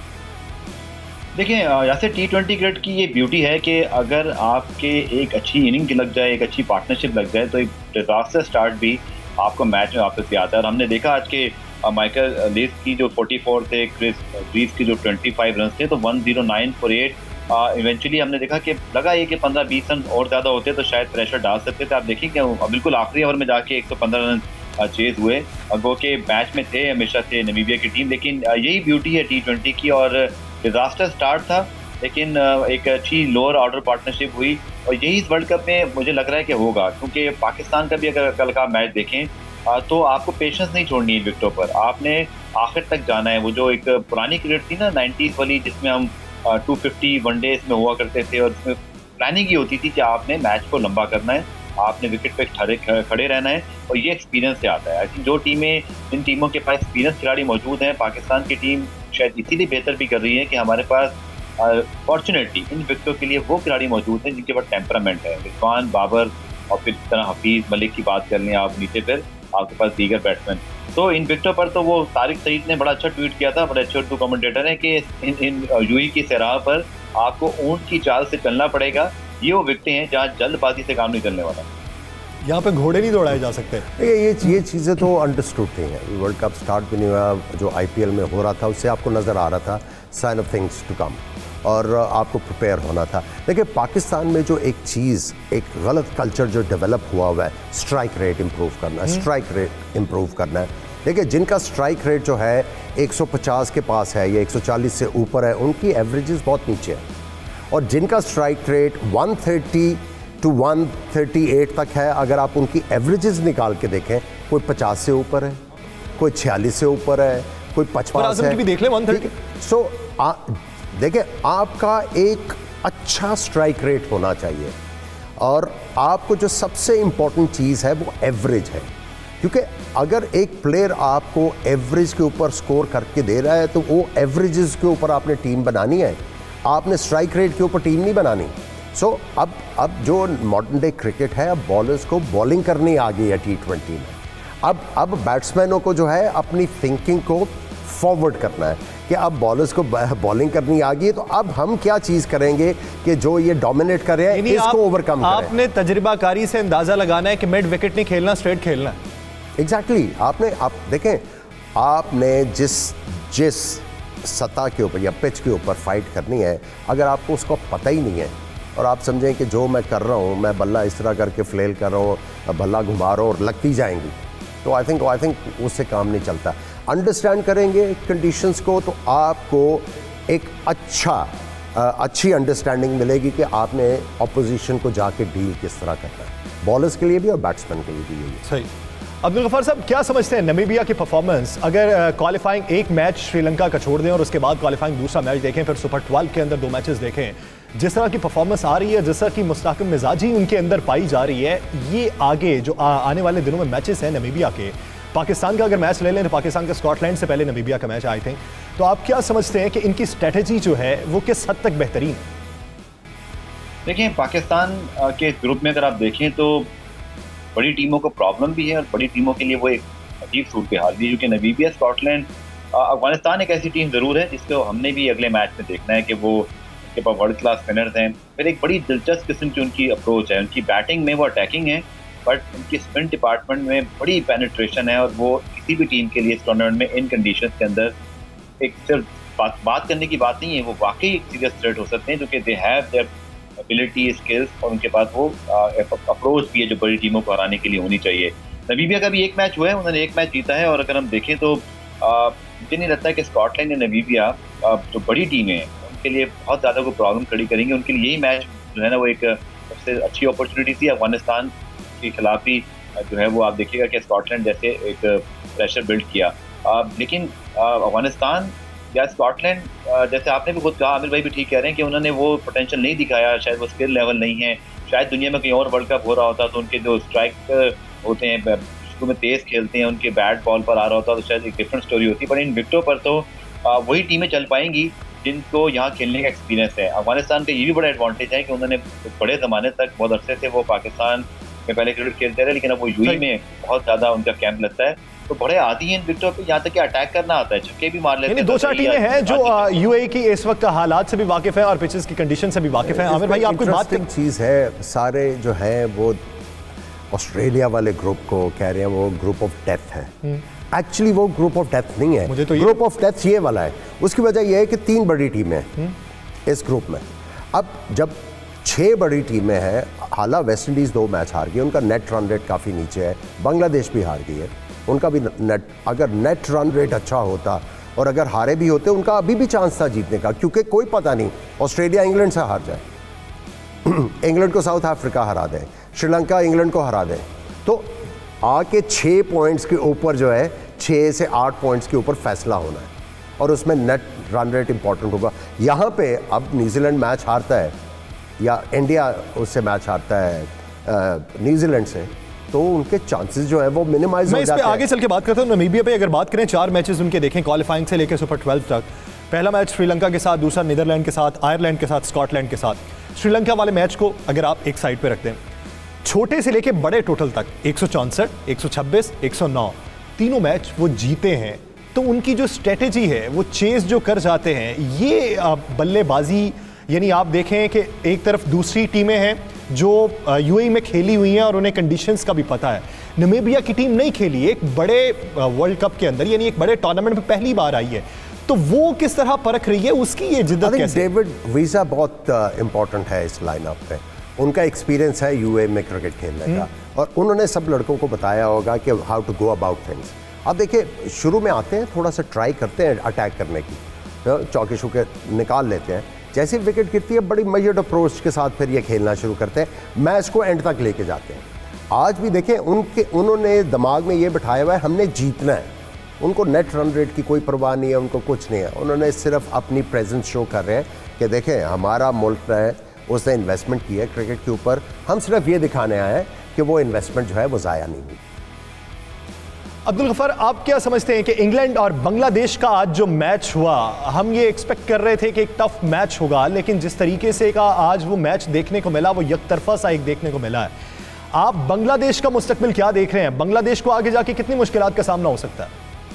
देखिए, जैसे टी ट्वेंटी क्रिकेट की ये ब्यूटी है कि अगर आपके एक अच्छी इनिंग लग जाए, एक अच्छी पार्टनरशिप लग जाए, तो एक डिजास्टर स्टार्ट भी आपको मैच में वापस से आता है। और हमने देखा आज के माइकल लीस की जो चौवालीस थे, क्रिस ग्रीव्स की जो पच्चीस रन थे, तो one zero nine four eight eventually हमने देखा कि लगा ये कि पंद्रह बीस रन और ज़्यादा होते तो शायद प्रेशर डाल सकते थे। आप देखिए कि बिल्कुल आखिरी ओवर में जाके एक सौ पंद्रह रन चेज हुए, वो के मैच में थे हमेशा से नमीबिया की टीम। लेकिन यही ब्यूटी है टी ट्वेंटी की, और डिजास्टर स्टार्ट था लेकिन एक अच्छी लोअर ऑर्डर पार्टनरशिप हुई, और यही इस वर्ल्ड कप में मुझे लग रहा है कि होगा। क्योंकि पाकिस्तान का भी अगर कल का मैच देखें तो आपको पेशेंस नहीं छोड़नी है विकेटों पर, आपने आखिर तक जाना है। वो जो एक पुरानी क्रिकेट थी ना नाइन्टीज़ वाली, जिसमें हम टू फिफ्टी वनडेज में हुआ करते थे, और उसमें प्लानिंग ये होती थी कि आपने मैच को लंबा करना है, आपने विकेट पे खड़े खड़े रहना है, और ये एक्सपीरियंस से आता है। आई थिंक जो टीमें इन टीमों के पास एक्सपीरियंस खिलाड़ी मौजूद हैं, पाकिस्तान की टीम शायद इसीलिए बेहतर भी कर रही है कि हमारे पास फॉर्चुनेटली इन विकेटों के लिए वो खिलाड़ी मौजूद हैं जिनके पास टेम्परामेंट है। रिजवान, बाबर, और फिर इस तरह हफीज़ मलिक की बात कर लें आप, नीचे फिर आपके पास दीगर बैट्समैन। तो इन विकेटों पर तो वो तारिक सईद ने बड़ा अच्छा ट्वीट किया था, बड़े अच्छे उर्दू कमेंटेटर हैं, कि इन इन यूई की सराह पर आपको ऊंट की चाल से चलना पड़ेगा। ये वो विकेटें हैं जहाँ जल्दबाजी से काम नहीं चलने वाला, यहाँ पे घोड़े नहीं दौड़ाए जा सकते। ये ये ये चीज़ें तो अंडरस्टूड थी हैं। वर्ल्ड कप स्टार्ट भी नहीं हुआ, जो आईपीएल में हो रहा था उससे आपको नज़र आ रहा था sign of things to come, और आपको प्रिपेयर होना था। देखिए, पाकिस्तान में जो एक चीज़, एक गलत कल्चर जो डेवलप हुआ हुआ है, स्ट्राइक रेट इम्प्रूव करना है, स्ट्राइक रेट इम्प्रूव करना है। देखिए, जिनका स्ट्राइक रेट जो है एक सौ पचास के पास है या एक सौ चालीस से ऊपर है, उनकी एवरेजेस बहुत नीचे है, और जिनका स्ट्राइक रेट एक सौ तीस टू एक सौ अड़तीस तक है, अगर आप उनकी एवरेजेस निकाल के देखें, कोई पचास से ऊपर है, कोई छियालीस से ऊपर है, कोई पचपन है, भी देख लें एक सौ तीस। सो देखिए, आपका एक अच्छा स्ट्राइक रेट होना चाहिए। और आपको जो सबसे इम्पॉर्टेंट चीज़ है वो एवरेज है, क्योंकि अगर एक प्लेयर आपको एवरेज के ऊपर स्कोर करके दे रहा है तो वो एवरेजेस के ऊपर आपने टीम बनानी है, आपने स्ट्राइक रेट के ऊपर टीम नहीं बनानी। सो so, अब अब जो मॉडर्न डे क्रिकेट है, अब बॉलर्स को बॉलिंग करनी आ गई है टी ट्वेंटी में। अब अब बैट्समैनों को जो है अपनी थिंकिंग को फॉरवर्ड करना है कि अब बॉलर्स को बॉलिंग करनी आ गई है, तो अब हम क्या चीज़ करेंगे कि जो ये डोमिनेट कर रहे हैं इसको ओवरकम करें। आपने तजर्बाकारी से अंदाज़ा लगाना है कि मिड विकेट नहीं खेलना, स्ट्रेट खेलना है। एग्जैक्टली exactly, आपने आप देखें, आपने जिस जिस सतह के ऊपर या पिच के ऊपर फाइट करनी है, अगर आपको उसको पता ही नहीं है और आप समझें कि जो मैं कर रहा हूँ, मैं बल्ला इस तरह करके फ्लेल कर रहा हूँ, बल्ला घुमा रहा हूँ और लगती जाएंगी, तो आई थिंक आई थिंक उससे काम नहीं चलता। अंडरस्टैंड करेंगे कंडीशंस को तो आपको एक अच्छा अच्छी अंडरस्टैंडिंग मिलेगी कि आपने ऑपोजिशन को जाके डील किस तरह करना है, बॉलर्स के लिए भी और बैट्समैन के लिए भी यही है। सही। अब्दुल गफ्फार साहब, क्या समझते हैं नामीबिया की परफॉर्मेंस? अगर क्वालिफाइंग एक मैच श्रीलंका का छोड़ दें और उसके बाद क्वालिफाइंग दूसरा मैच देखें, फिर सुपर ट्वेल्व के अंदर दो मैचेस देखें, जिस तरह की परफॉर्मेंस आ रही है, जिस तरह की मुस्तकिल मिजाजी उनके अंदर पाई जा रही है, ये आगे जो आ, आने वाले दिनों में मैचेस हैं नामीबिया के, पाकिस्तान का अगर मैच ले लें तो पाकिस्तान का स्कॉटलैंड से पहले नामीबिया का मैच आई थिंक, तो आप क्या समझते हैं कि इनकी स्ट्रेटेजी जो है वो किस हद तक बेहतरीन? देखिए, पाकिस्तान के ग्रुप में अगर आप देखें तो बड़ी टीमों को प्रॉब्लम भी है और बड़ी टीमों के लिए वो एक अजीब सूरत हाल भी है, क्योंकि नामीबिया, स्कॉटलैंड, अफगानिस्तान एक ऐसी टीम ज़रूर है जिसको हमने भी अगले मैच में देखना है कि वो उनके पास वर्ल्ड क्लास स्पिनर्स हैं। फिर एक बड़ी दिलचस्प किस्म की उनकी अप्रोच है, उनकी बैटिंग में वो अटैकिंग है, बट उनकी स्पिन डिपार्टमेंट में बड़ी पेनिट्रेशन है और वो किसी भी टीम के लिए इस टूर्नामेंट में इन कंडीशन के अंदर एक सिर्फ बात बात करने की बात नहीं है, वो वाकई एक सीरियस थ्रेट हो सकते हैं, क्योंकि they have their ability, skills, और उनके पास वो अप्रोच भी है जो बड़ी टीमों को हराने के लिए होनी चाहिए। नामीबिया का भी एक मैच हुआ है, उन्होंने एक मैच जीता है, और अगर हम देखें तो मुझे नहीं लगता है कि स्कॉटलैंड या नामीबिया जो बड़ी टीमें हैं उनके लिए बहुत ज़्यादा कोई प्रॉब्लम खड़ी करेंगे। उनके लिए यही मैच जो है ना वो एक सबसे अच्छी अपॉर्चुनिटी थी। अफगानिस्तान के खिलाफ ही जो है वो आप देखिएगा कि स्कॉटलैंड जैसे एक प्रेशर बिल्ड किया, लेकिन अफगानिस्तान या स्कॉटलैंड, जैसे आपने भी खुद कहा, आमिर भाई भी ठीक कह रहे हैं कि उन्होंने वो पोटेंशियल नहीं दिखाया, शायद वो स्किल लेवल नहीं है, शायद दुनिया में कहीं और वर्ल्ड कप हो रहा होता तो उनके जो स्ट्राइक होते हैं, शुरू में तेज़ खेलते हैं, उनके बैट बॉल पर आ रहा होता तो शायद एक डिफरेंट स्टोरी होती, पर इन विकेटों पर तो वही टीमें चल पाएंगी जिनको यहाँ खेलने का एक्सपीरियंस है। अफगानिस्तान का ये भी बड़ा एडवांटेज है कि उन्होंने बड़े ज़माने तक, बहुत अरसे से वो पाकिस्तान में पहले क्रिकेट खेलते रहे, लेकिन अब वो यूएई में बहुत ज़्यादा उनका कैंप लगता है, तो बड़े आती हैं इन विकेटों पे, यहाँ तक कि अटैक करना आता है, छक्के भी मार लेते हैं। दो चार टीमें हैं जो यूएई की इस वक्त हालात से भी वाकिफ है और पिचेस की कंडीशन से भी वाकिफ है। आमिर भाई, आपको बात चीज़ है, सारे जो है वो ऑस्ट्रेलिया वाले ग्रुप को कह रहे हैं वो ग्रुप ऑफ डेथ है, एक्चुअली वो ग्रुप ऑफ डेथ नहीं है, मुझे तो ग्रुप ऑफ डेथ ये वाला है। उसकी वजह यह है कि तीन बड़ी टीमें हैं इस ग्रुप में। अब जब छह बड़ी टीमें हैं, हालांकि वेस्ट इंडीज़ दो मैच हार गई, उनका नेट रन रेट काफ़ी नीचे है, बांग्लादेश भी हार गई है, उनका भी नेट, अगर नेट रन रेट अच्छा होता और अगर हारे भी होते उनका अभी भी चांस था जीतने का, क्योंकि कोई पता नहीं ऑस्ट्रेलिया इंग्लैंड से हार जाए, इंग्लैंड को साउथ अफ्रीका हरा दें, श्रीलंका इंग्लैंड को हरा दें, तो आके छः पॉइंट्स के ऊपर जो है, छः से आठ पॉइंट्स के ऊपर फैसला होना है और उसमें नेट रन रेट इंपॉर्टेंट होगा। यहाँ पे अब न्यूजीलैंड मैच हारता है या इंडिया उससे मैच हारता है न्यूजीलैंड से, तो उनके चांसेस जो है वो मिनिमाइज हो जाते हैं। मैं इस पे आगे चल के बात करता हूँ। नामीबिया पे अगर बात करें, चार मैचेस उनके देखें क्वालिफाइंग से लेकर सुपर ट्वेल्व तक। पहला मैच श्रीलंका के साथ, दूसरा नीदरलैंड के साथ, आयरलैंड के साथ, स्कॉटलैंड के साथ। श्रीलंका वाले मैच को अगर आप एक साइड पे रखते हैं, छोटे से लेके बड़े टोटल तक एक सौ चौंसठ, एक सौ छब्बीस, एक सौ नौ तीनों मैच वो जीते हैं। तो उनकी जो स्ट्रेटेजी है, वो चेस जो कर जाते हैं, ये बल्लेबाजी, यानी आप देखें कि एक तरफ दूसरी टीमें हैं जो यूएई में खेली हुई हैं और उन्हें कंडीशंस का भी पता है। नामीबिया की टीम नहीं खेली एक बड़े वर्ल्ड कप के अंदर, यानी एक बड़े टूर्नामेंट में पहली बार आई है, तो वो किस तरह परख रही है, उसकी ये जिद्दत कैसे? डेविड वीज़ा बहुत इंपॉर्टेंट है इस लाइनअप पे, उनका एक्सपीरियंस है यूएई में क्रिकेट खेलने का और उन्होंने सब लड़कों को बताया होगा कि how to go about things. अब देखिए, शुरू में आते हैं, थोड़ा सा ट्राई करते हैं अटैक करने की, चौके चौके निकाल लेते हैं, जैसे विकेट गिरती है बड़ी मेजर्ड अप्रोच के साथ फिर ये खेलना शुरू करते हैं, मैच को एंड तक लेके जाते हैं। आज भी देखें, उनके उन्होंने दिमाग में ये बिठाया हुआ है हमने जीतना है, उनको नेट रन रेट की कोई परवाह नहीं है, उनको कुछ नहीं है, उन्होंने सिर्फ अपनी प्रेजेंस शो कर रहे हैं कि देखें हमारा मुल्क है, उसने इन्वेस्टमेंट की है क्रिकेट के ऊपर। हम सिर्फ ये दिखाने आए हैं कि वो इन्वेस्टमेंट जो है वो ज़ाया नहीं हुई। अब्दुल गफ्फार, आप क्या समझते हैं कि इंग्लैंड और बांग्लादेश का आज जो मैच हुआ, हम ये एक्सपेक्ट कर रहे थे कि एक टफ मैच होगा, लेकिन जिस तरीके से का आज वो मैच देखने को मिला वो यकतरफा सा एक देखने को मिला है। आप बांग्लादेश का मुस्तकबिल क्या देख रहे हैं? बांग्लादेश को आगे जाके कितनी मुश्किलात का सामना हो सकता है?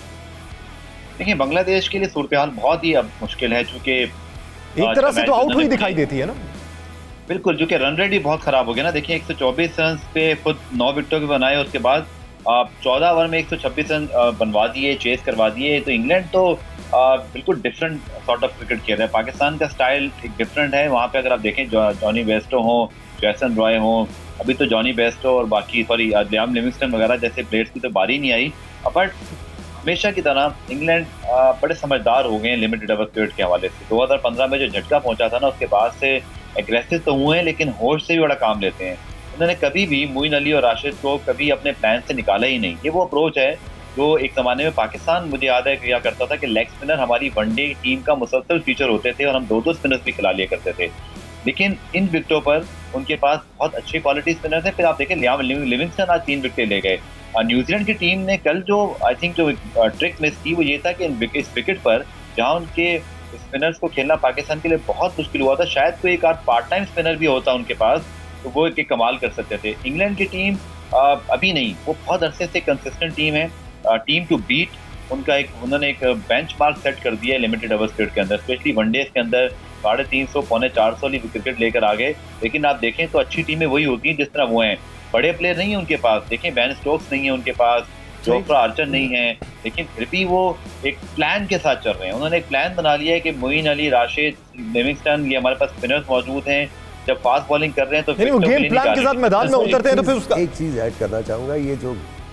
देखिए, बांग्लादेश के लिए सूरत हाल बहुत ही अब मुश्किल है, चूंकि एक तरह से तो आउट हुई दिखाई देती है ना। बिल्कुल, जो कि रन रेट भी बहुत खराब हो गया ना। देखिए, एक सौ चौबीस रन पे खुद नौ विकेटों के बनाए, उसके बाद आप चौदह ओवर में एक सौ छब्बीस रन बनवा दिए, चेस करवा दिए। तो इंग्लैंड तो आ, बिल्कुल डिफरेंट सॉर्ट ऑफ क्रिकेट खेल रहा है। पाकिस्तान का स्टाइल एक डिफरेंट है। वहाँ पे अगर आप देखें, जॉनी बेस्टो हो, जैसन रॉय हो, अभी तो जॉनी बेस्टो और बाकी सॉरी लियाम लिविंगस्टन वगैरह जैसे प्लेयर्स की तो बारी नहीं आई। बट हमेशा की तरह इंग्लैंड बड़े समझदार हो गए हैं लिमिटेड ओवर क्रिकेट के हवाले से। दो हज़ार पंद्रह में जो झटका पहुंचा था ना, उसके बाद से एग्रेसिव तो हुए हैं, लेकिन होश से भी बड़ा काम लेते हैं। उन्होंने कभी भी मोइन अली और राशिद को कभी अपने प्लान से निकाला ही नहीं। ये वो अप्रोच है जो एक ज़माने में पाकिस्तान, मुझे याद है, किया करता था कि लेग स्पिनर हमारी वनडे टीम का मुसलसल फीचर होते थे और हम दो दो स्पिनर्स भी खिला लिया करते थे। लेकिन इन विकेटों पर उनके पास बहुत अच्छी क्वालिटी स्पिनर थे। फिर आप देखें, लियाम लिविंगस्टन आज तीन विकेट ले गए। न्यूजीलैंड की टीम ने कल जो आई थिंक जो ट्रिक मिस की वो ये था कि इस विकेट पर जहाँ उनके स्पिनर्स को खेलना पाकिस्तान के लिए बहुत मुश्किल हुआ था, शायद कोई एक आध पार्ट टाइम स्पिनर भी होता उनके पास तो वो एक कमाल कर सकते थे। इंग्लैंड की टीम आ, अभी नहीं, वो बहुत अरसे से कंसिस्टेंट टीम है, टीम टू बीट। उनका एक उन्होंने एक बेंचमार्क सेट कर दिया है लिमिटेड ओवर्स क्रिकेट के अंदर, स्पेशली वनडेज के अंदर साढ़े तीन सौ पौने चार सौ वाली क्रिकेट लेकर आ गए। लेकिन आप देखें तो अच्छी टीमें वही होती हैं जिस तरह वो हैं। बड़े प्लेयर नहीं है उनके पास, देखें बैन स्टोक्स नहीं है उनके पास, जोफ्रा आर्चर नहीं है, लेकिन फिर भी वो एक प्लान के साथ चल रहे हैं। उन्होंने एक प्लान बना लिया है कि मोइन अली, राशिद, लिविंगस्टन, ये हमारे पास स्पिनर्स मौजूद हैं। जब फास्ट बॉलिंग कर रहे हैं तो वो गेम प्लान के साथ मैदान में उतरते हैं तो फिर उसका एक चीज़ ऐड करना चाहूँगा, ये जो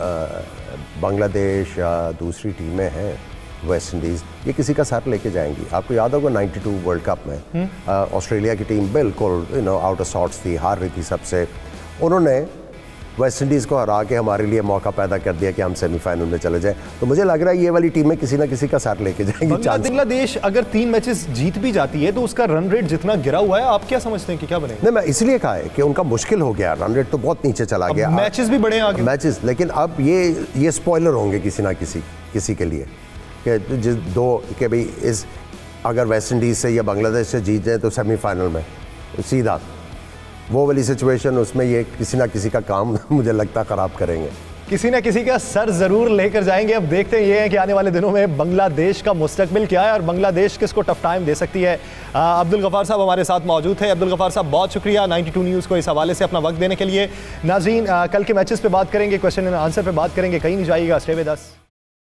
बांग्लादेश या दूसरी टीमें हैं, वेस्ट इंडीज़, ये किसी का साथ लेके जाएंगी। आपको याद होगा बानवे वर्ल्ड कप में ऑस्ट्रेलिया की टीम बिल्कुल you know out of sorts थी, हार रही थी सबसे। उन्होंने वेस्ट इंडीज़ को हरा के हमारे लिए मौका पैदा कर दिया कि हम सेमीफाइनल में चले जाएं। तो मुझे लग रहा है ये वाली टीमें किसी ना किसी का साथ लेके जाएंगी। बांग्लादेश अगर तीन मैचेस जीत भी जाती है तो उसका रन रेट जितना गिरा हुआ है, आप क्या समझते हैं कि क्या बनेगा? नहीं, मैं इसलिए कहा है कि उनका मुश्किल हो गया, रन रेट तो बहुत नीचे चला गया, मैचेस भी बड़े आगे मैचेस। लेकिन अब ये ये स्पॉइलर होंगे किसी ना किसी किसी के लिए कि जिस दो कि भाई इस अगर वेस्ट इंडीज़ से या बांग्लादेश से जीत जाए तो सेमीफाइनल में सीधा वो वाली सिचुएशन, उसमें ये किसी ना किसी का काम मुझे लगता ख़राब करेंगे, किसी ना किसी का सर जरूर लेकर जाएंगे। अब देखते हैं ये है कि आने वाले दिनों में बांग्लादेश का मुस्तकबिल क्या है और बांग्लादेश किसको टफ टाइम दे सकती है। अब्दुल गफ्फार साहब हमारे साथ मौजूद थे। अब्दुल गफ्फार साहब, बहुत शुक्रिया बानवे न्यूज़ को इस हवाले से अपना वक्त देने के लिए। नाज़रीन, कल के मैचेस पे बात करेंगे, क्वेश्चन एंड आंसर पे बात करेंगे, कहीं नहीं जाइएगा, stay with us.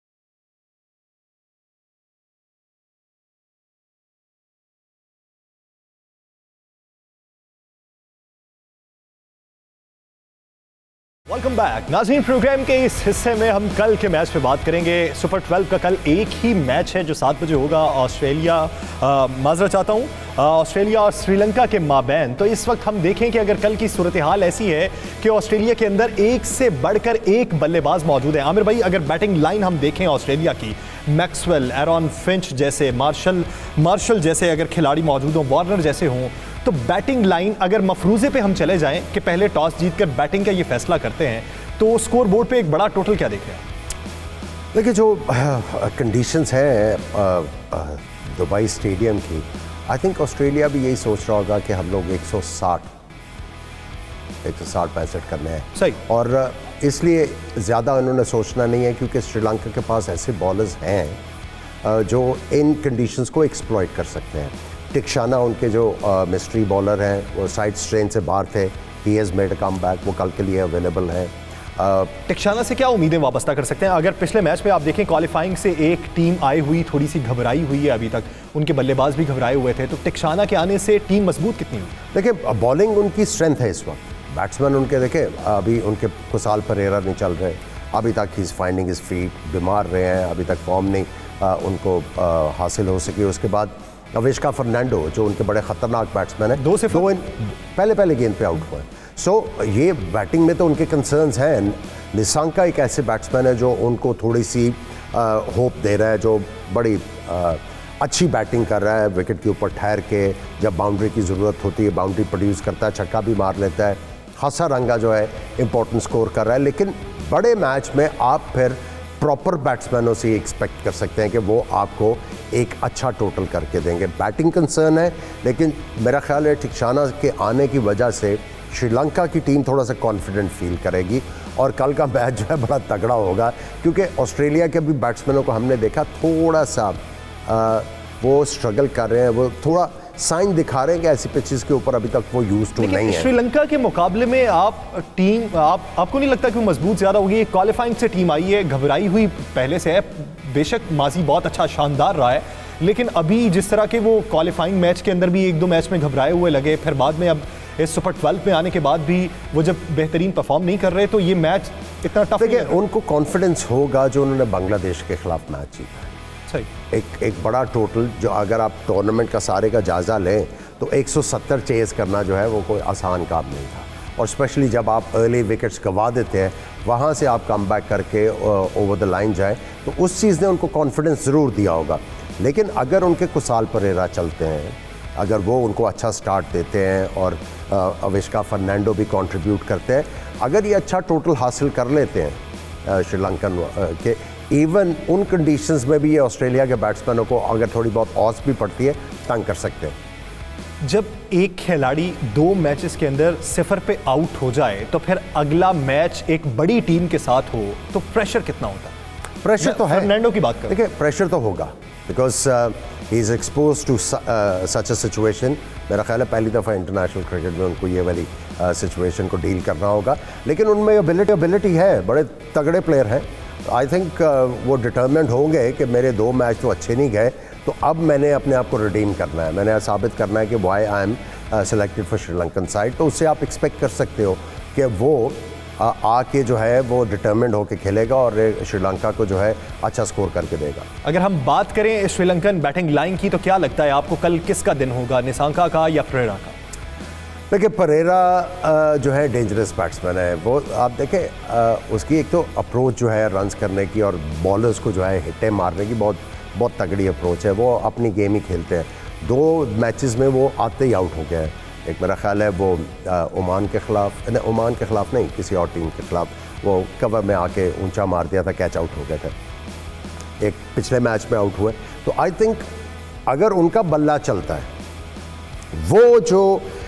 Welcome back नाज़रीन। प्रोग्राम के इस हिस्से में हम कल के मैच पे बात करेंगे। सुपर ट्वेल्व का कल एक ही मैच है जो सात बजे होगा, ऑस्ट्रेलिया माजरा चाहता हूँ ऑस्ट्रेलिया और श्रीलंका के माबैन। तो इस वक्त हम देखें कि अगर कल की सूरत हाल ऐसी है कि ऑस्ट्रेलिया के अंदर एक से बढ़कर एक बल्लेबाज मौजूद है। आमिर भाई, अगर बैटिंग लाइन हम देखें ऑस्ट्रेलिया की, मैक्सवेल, एरॉन फिंच जैसे, मार्शल मार्शल जैसे अगर खिलाड़ी मौजूद हों, वार्नर जैसे हों, तो बैटिंग लाइन अगर मफरूज़े पे हम चले जाएं कि पहले टॉस जीतकर बैटिंग का ये फैसला करते हैं, तो स्कोर बोर्ड पे एक बड़ा टोटल क्या देख रहे हैं? देखिए, जो कंडीशंस हैं दुबई स्टेडियम की, आई थिंक ऑस्ट्रेलिया भी यही सोच रहा होगा कि हम लोग एक सौ साठ पैंसठ करने हैं, सही। और इसलिए ज़्यादा उन्होंने सोचना नहीं है क्योंकि श्रीलंका के पास ऐसे बॉलर्स हैं जो इन कंडीशंस को एक्सप्लॉइट कर सकते हैं। टिक्शाना उनके जो मिस्ट्री बॉलर हैं, वो साइड स्ट्रेन से बाहर थे, he has made a comeback, वो कल के लिए अवेलेबल है। टिक्शाना से क्या उम्मीदें वाबस्ता कर सकते हैं? अगर पिछले मैच में आप देखें, क्वालिफाइंग से एक टीम आई हुई थोड़ी सी घबराई हुई है, अभी तक उनके बल्लेबाज भी घबराए हुए थे, तो टिक्शाना के आने से टीम मजबूत कितनी हुई? देखिए, बॉलिंग उनकी स्ट्रेंथ है इस वक्त। बैट्समैन उनके देखें, अभी उनके कुसाल परेरा नहीं चल रहे, अभी तक ही फाइंडिंग हिज फीट, बीमार रहे हैं, अभी तक फॉर्म नहीं आ, उनको आ, हासिल हो सकी। उसके बाद अविष्का फर्नांडो जो उनके बड़े ख़तरनाक बैट्समैन हैं, दो से दो इन पहले पहले गेंद पे आउट हुए। सो so, ये बैटिंग में तो उनके कंसर्न्स हैं। निशांका एक ऐसे बैट्समैन है जो उनको थोड़ी सी होप दे रहा है, जो बड़ी अच्छी बैटिंग कर रहा है, विकेट के ऊपर ठहर के, जब बाउंड्री की ज़रूरत होती है बाउंड्री प्रोड्यूस करता है, छक्का भी मार लेता है। हसारंगा जो है इंपॉर्टेंट स्कोर कर रहा है। लेकिन बड़े मैच में आप फिर प्रॉपर बैट्समैनों से एक्सपेक्ट कर सकते हैं कि वो आपको एक अच्छा टोटल करके देंगे। बैटिंग कंसर्न है, लेकिन मेरा ख्याल है थिक्शाना के आने की वजह से श्रीलंका की टीम थोड़ा सा कॉन्फिडेंट फील करेगी और कल का मैच जो है बड़ा तगड़ा होगा, क्योंकि ऑस्ट्रेलिया के भी बैट्समैनों को हमने देखा थोड़ा सा आ, वो स्ट्रगल कर रहे हैं, वो थोड़ा साइन दिखा रहे हैं कि ऐसी पिचेस के ऊपर अभी तक वो यूज टू नहीं है। श्रीलंका के मुकाबले में आप टीम आप आपको नहीं लगता कि वो मजबूत ज़्यादा होगी? क्वालिफाइंग से टीम आई है, घबराई हुई पहले से है, बेशक माजी बहुत अच्छा शानदार रहा है, लेकिन अभी जिस तरह के वो क्वालिफाइंग मैच के अंदर भी एक दो मैच में घबराए हुए लगे, फिर बाद में अब इस सुपर ट्वेल्व में आने के बाद भी वो जब बेहतरीन परफॉर्म नहीं कर रहे, तो ये मैच इतना टफ है। उनको कॉन्फिडेंस होगा जो उन्होंने बांग्लादेश के खिलाफ मैच जीता। सही, एक एक बड़ा टोटल जो अगर आप टूर्नामेंट का सारे का जायज़ा लें तो एक सौ सत्तर चेज़ करना जो है वो कोई आसान काम नहीं था, और स्पेशली जब आप अर्ली विकेट्स गंवा देते हैं, वहाँ से आप कम बैक करके ओवर द लाइन जाए, तो उस चीज़ ने उनको कॉन्फिडेंस ज़रूर दिया होगा। लेकिन अगर उनके कुसाल परेरा चलते हैं, अगर वो उनको अच्छा स्टार्ट देते हैं और अविष्का फर्नांडो भी कंट्रीब्यूट करते हैं, अगर ये अच्छा टोटल हासिल कर लेते हैं श्रीलंकन के, इवन उन कंडीशंस में भी ये ऑस्ट्रेलिया के बैट्समैनों को अगर थोड़ी बहुत ऑस भी पड़ती है तंग कर सकते हैं। जब एक खिलाड़ी दो मैचेस के अंदर सिफर पे आउट हो जाए तो फिर अगला मैच एक बड़ी टीम के साथ हो तो प्रेशर कितना होता है? प्रेशर तो है, फर्नांडो की बात करें, देखिए प्रेशर तो होगा, because he is expose to such a situation. मेरा ख्याल है पहली दफ़ा इंटरनेशनल क्रिकेट में उनको ये वाली सिचुएशन uh, को डील करना होगा, लेकिन उनमें एबिलिटी एबिलिटी है, बड़े तगड़े प्लेयर हैं। आई थिंक uh, वो डिटर्मिनेंट होंगे कि मेरे दो मैच तो अच्छे नहीं गए, तो अब मैंने अपने आप को रिडीम करना है, मैंने साबित करना है कि why I am selected for Sri Lankan side. तो उससे आप एक्सपेक्ट कर सकते हो कि वो uh, आके जो है वो डिटर्मिनेंट होकर खेलेगा और श्रीलंका को जो है अच्छा स्कोर करके देगा। अगर हम बात करें श्रीलंकन बैटिंग लाइन की, तो क्या लगता है आपको कल किसका दिन होगा, निसांका का या परेरा का? देखिए परेरा जो है डेंजरस बैट्समैन है, वो आप देखें उसकी एक तो अप्रोच जो है रन्स करने की और बॉलर्स को जो है हिट्टे मारने की बहुत बहुत तगड़ी अप्रोच है, वो अपनी गेम ही खेलते हैं। दो मैचेस में वो आते ही आउट हो गया है, एक मेरा ख्याल है वो ओमान के ख़िलाफ़, नहीं ओमान के ख़िलाफ़ नहीं, किसी और टीम के ख़िलाफ़ वो कवर में आके ऊंचा मार दिया था, कैच आउट हो गए थे, एक पिछले मैच में आउट हुए। तो आई थिंक अगर उनका बल्ला चलता है, वो जो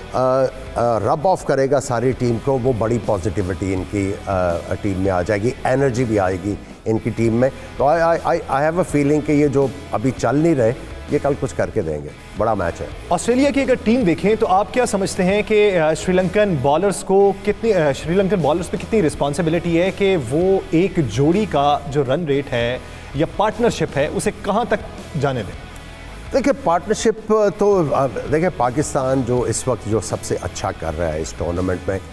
रब ऑफ करेगा सारी टीम को, वो बड़ी पॉजिटिविटी इनकी आ, टीम में आ जाएगी, एनर्जी भी आएगी इनकी टीम में। तो आई आई आई हैव अ फीलिंग कि ये जो अभी चल नहीं रहे ये कल कुछ करके देंगे, बड़ा मैच है। ऑस्ट्रेलिया की अगर टीम देखें तो आप क्या समझते हैं कि श्रीलंकन बॉलर्स को कितनी श्रीलंकन बॉलर्स पे कितनी रिस्पॉन्सिबिलिटी है कि वो एक जोड़ी का जो रन रेट है या पार्टनरशिप है उसे कहाँ तक जाने दें? देखिए पार्टनरशिप तो देखिए पाकिस्तान जो इस वक्त जो सबसे अच्छा कर रहा है इस टूर्नामेंट में,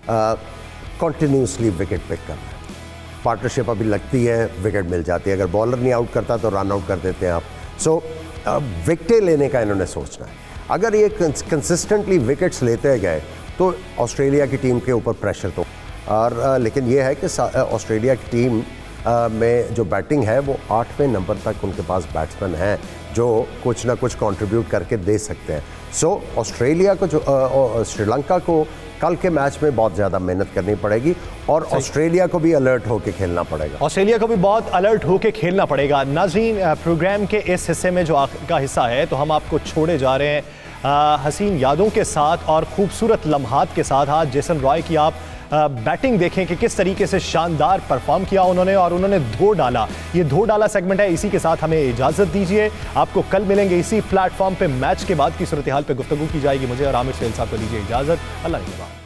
कंटिन्यूसली विकेट पिक कर रहा है। पार्टनरशिप अभी लगती है, विकेट मिल जाती है, अगर बॉलर नहीं आउट करता तो रन आउट कर देते हैं आप। सो so, विकेटें लेने का इन्होंने सोचना है। अगर ये कंसिस्टेंटली विकेट्स लेते गए तो ऑस्ट्रेलिया की टीम के ऊपर प्रेशर तो और आ, लेकिन ये है कि ऑस्ट्रेलिया की टीम आ, में जो बैटिंग है वो आठवें नंबर तक उनके पास बैट्समैन हैं जो कुछ ना कुछ कंट्रीब्यूट करके दे सकते हैं। सो so, ऑस्ट्रेलिया को जो श्रीलंका को कल के मैच में बहुत ज़्यादा मेहनत करनी पड़ेगी और ऑस्ट्रेलिया को भी अलर्ट होकर खेलना पड़ेगा। ऑस्ट्रेलिया को भी बहुत अलर्ट होकर खेलना पड़ेगा। नाज़रीन, प्रोग्राम के इस हिस्से में जो आखिर का हिस्सा है तो हम आपको छोड़े जा रहे हैं आ, हसीन यादों के साथ और खूबसूरत लम्हात के साथ। आज जेसन रॉय की आप बैटिंग देखें कि किस तरीके से शानदार परफॉर्म किया उन्होंने और उन्होंने धो डाला। ये धो डाला सेगमेंट है। इसी के साथ हमें इजाज़त दीजिए, आपको कल मिलेंगे इसी प्लेटफॉर्म पे। मैच के बाद की सूरत हाल पे गुफ्तगू की जाएगी। मुझे और आमिर सुहेल साहब को दीजिए इजाज़त। अल्लाह के बाद।